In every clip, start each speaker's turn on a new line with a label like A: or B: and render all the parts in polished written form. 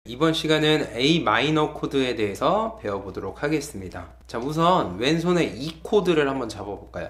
A: 이번 시간은 A 마이너 코드에 대해서 배워보도록 하겠습니다. 자, 우선 왼손에 E 코드를 한번 잡아볼까요?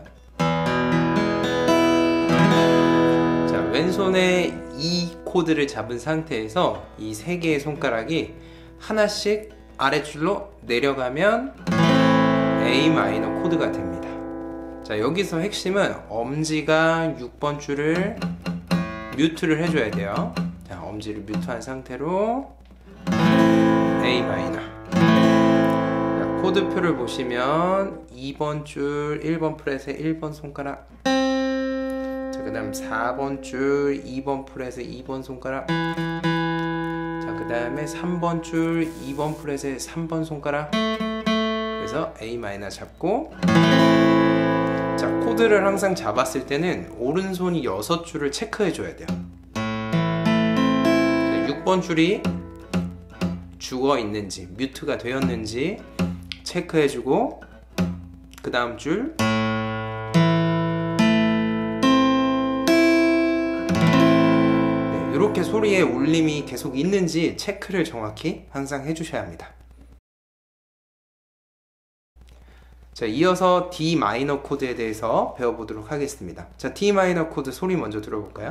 A: 자, 왼손에 E 코드를 잡은 상태에서 이 세 개의 손가락이 하나씩 아래줄로 내려가면 A 마이너 코드가 됩니다. 자, 여기서 핵심은 엄지가 6번 줄을 뮤트를 해줘야 돼요. 자, 엄지를 뮤트한 상태로 A 마이너. 자, 코드표를 보시면 2번 줄 1번 프렛에 1번 손가락, 자, 그 다음 4번 줄 2번 프렛에 2번 손가락, 자, 그 다음에 3번 줄 2번 프렛에 3번 손가락. 그래서 A 마이너 잡고, 자, 코드를 항상 잡았을 때는 오른손이 6줄을 체크해 줘야 돼요. 자, 6번 줄이 죽어 있는지 뮤트가 되었는지 체크해 주고, 그 다음 줄 이렇게 소리의 울림이 계속 있는지 체크를 정확히 항상 해주셔야 합니다. 자, 이어서 D 마이너 코드에 대해서 배워보도록 하겠습니다. 자, D 마이너 코드 소리 먼저 들어볼까요?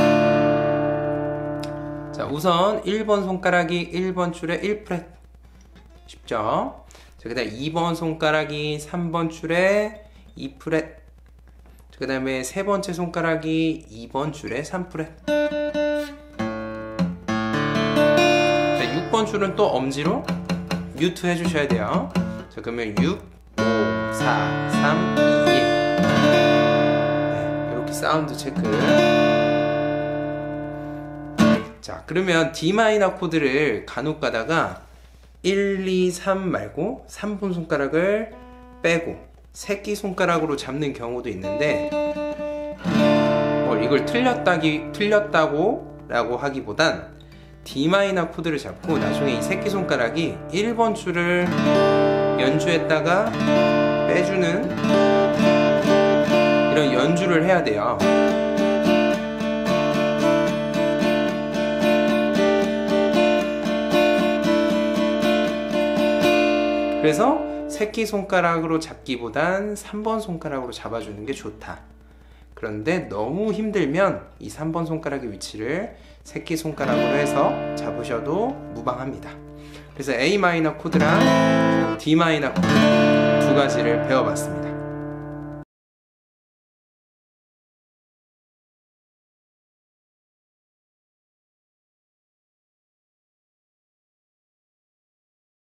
A: 자, 우선 1번 손가락이 1번 줄에 1프렛. 쉽죠? 자, 그 다음 2번 손가락이 3번 줄에 2프렛. 그 다음에 세 번째 손가락이 2번 줄에 3프렛. 자, 6번 줄은 또 엄지로 뮤트 해주셔야 돼요. 자, 그러면 6, 5, 4, 3, 2, 1. 네, 이렇게 사운드 체크. 자, 그러면 D 마이너 코드를 간혹 가다가 1, 2, 3 말고 3번 손가락을 빼고 새끼손가락으로 잡는 경우도 있는데, 이걸 틀렸다고 라고 하기보단 D 마이너 코드를 잡고 나중에 이 새끼손가락이 1번 줄을 연주했다가 빼주는 이런 연주를 해야 돼요. 그래서 새끼손가락으로 잡기보단 3번 손가락으로 잡아주는 게 좋다. 그런데 너무 힘들면 이 3번 손가락의 위치를 새끼손가락으로 해서 잡으셔도 무방합니다. 그래서 A 마이너 코드랑 D 마이너 코드 두 가지를 배워봤습니다.